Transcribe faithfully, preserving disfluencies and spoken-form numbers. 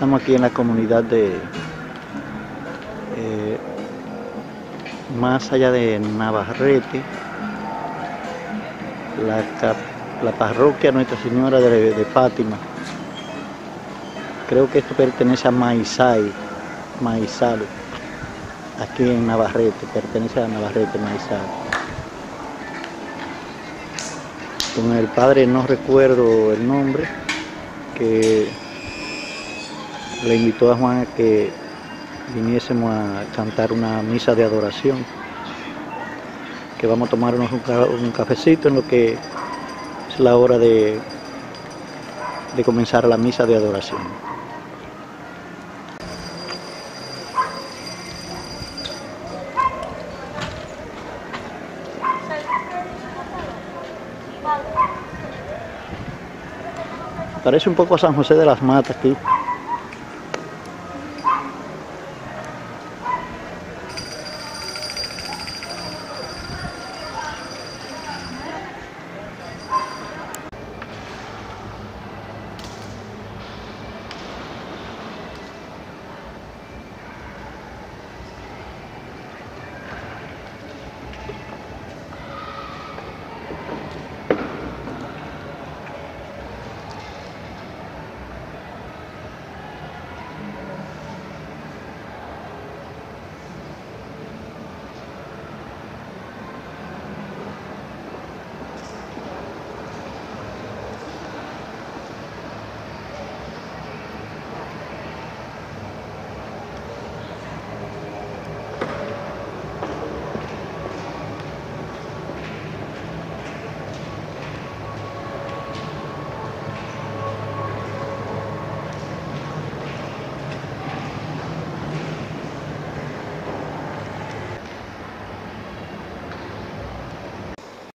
Estamos aquí en la comunidad de, eh, más allá de Navarrete, la, la parroquia Nuestra Señora de, de Fátima. Creo que esto pertenece a Maizal, Maizal, aquí en Navarrete, pertenece a Navarrete, Maizal. Con el padre no recuerdo el nombre, que le invitó a Juan a que viniésemos a cantar una misa de adoración, que vamos a tomarnos un, un cafecito en lo que es la hora de, de comenzar la misa de adoración. Parece un poco a San José de las Matas aquí.